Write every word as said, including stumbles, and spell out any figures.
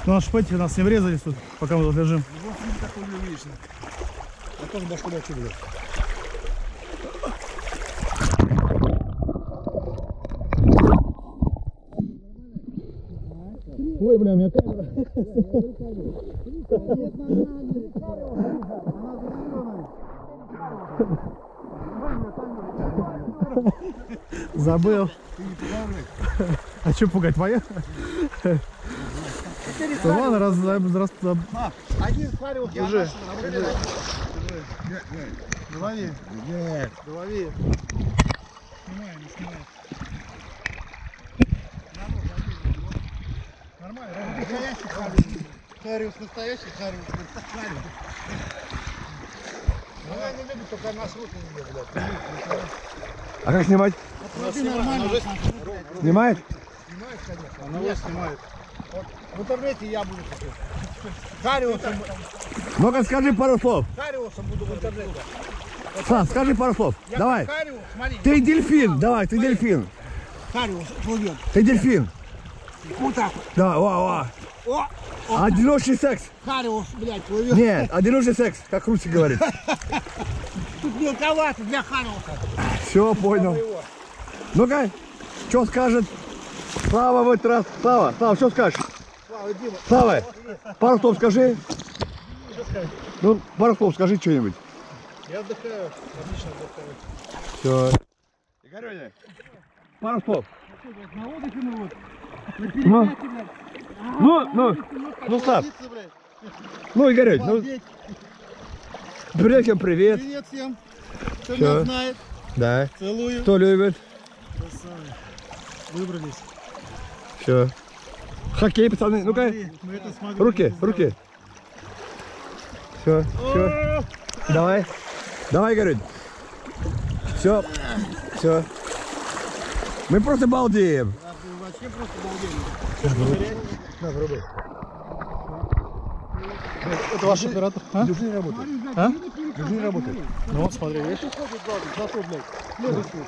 Ну, аж шпети нас не врезались тут, пока мы тут лежим. Вот не такой не видишь. Я тоже башку дачу, блядь. Ой, бля, у меня камера. Забыл. А что пугать, твоя? Ладно, раз, раз, раз. Один хариус. Уже. Лови. Нет. Лови. Снимай, не снимай. Нормально. Настоящий хариус. Хариус настоящий, хариус. Хариус. Ну, я не люблю, только нас руки не люблю, блядь. А как снимать? Смотри, нормально. Снимает? Снимает, конечно. Она вас снимает. Вот в интернете я буду такой. Хариусом, Ну-ка скажи пару слов. хариусом буду в интернете. Сан, скажи пару слов. Я Давай. как хариус, смотри. Ты дельфин. Давай, ты дельфин. Хариус плывет. Ты дельфин. Вот так вот. Да, ва, О, ва. Одиночный секс. хариус, блядь, плывет. Нет, одиночный секс, как Руси говорит. Тут мелковато для хариуса. Все, понял. Ну-ка, что скажет Слава в этот раз? Слава, Слава, что скажешь? Слава, Дима. Слава, пару слов скажи. Ну, пару слов скажи что-нибудь. Я отдыхаю, отлично отдыхаю. Все. Игорёня, пару слов. На отдыхе мы вот. Ну, ну, ну, ну, Слав. Ну, Игорёнь, ну, привет всем, привет. Привет всем. Кто Всё. меня знает. Да. Целую. Кто любит? Красавцы. Выбрались. Все. Хоккей, пацаны, ну-ка. Смотри, мы это смогли. Руки, руки. Все, все. Давай. Давай, Игорь. Все. Все. Мы просто балдеем. Да, ты вообще просто балдеешь. На, пробуй. Это ваш оператор? А? Держи не работает. А? Держи не работает. Ну вот, смотри, видишь? Зато, блядь, следующий.